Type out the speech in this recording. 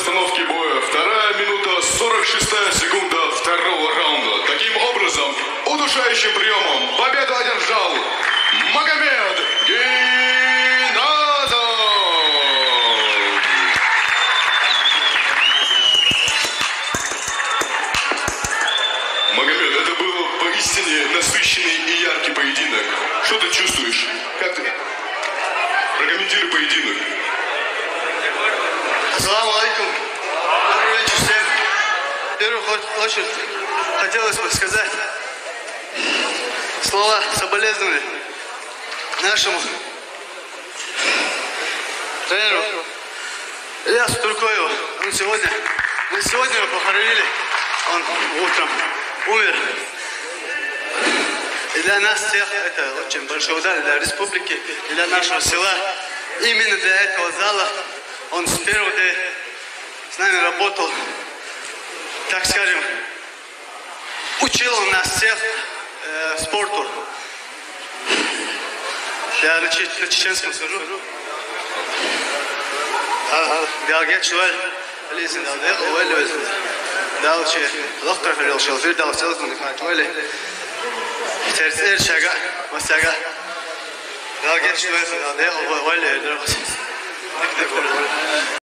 постановки боя. 2 минута 46 секунда второго раунда. Таким образом, удушающим приемом победу одержал Магомед Гинадов. Магомед, это был поистине насыщенный и яркий поединок. Что ты чувствуешь? Как ты? Прокомментируй поединок. Ассаламу алейкум. Добрый вечер всем. В первую очередь хотелось бы сказать слова соболезнования нашему тренеру Ильясу Туркоеву. Мы сегодня его похоронили. Он утром умер. И для нас всех это очень большой удар, для республики, и для нашего села. Именно для этого зала он с первого дня с нами работал, так скажем, учил он нас всех спорту. Я на чеченском скажу. Диалгет шуэль, лизин алдех, уэль уэль. Далче, лохтар ферил шелфир, дал селзун дихат уэль. Терцер шага, масяга. Диалгет шуэль, алдех, уэль уэль.